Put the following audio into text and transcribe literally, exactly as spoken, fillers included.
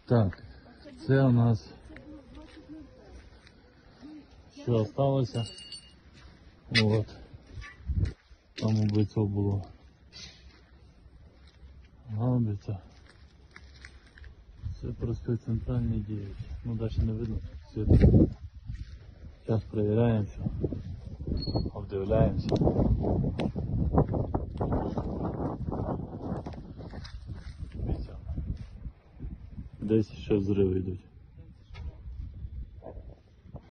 Так, це у нас що осталося. От. Там убийця було. Гаубиця. Це проспект Центральний дев'ять. Ну далі не видно. Світ. Зараз перевіряємося. Обдивляємося. Десь ще взриви йдуть.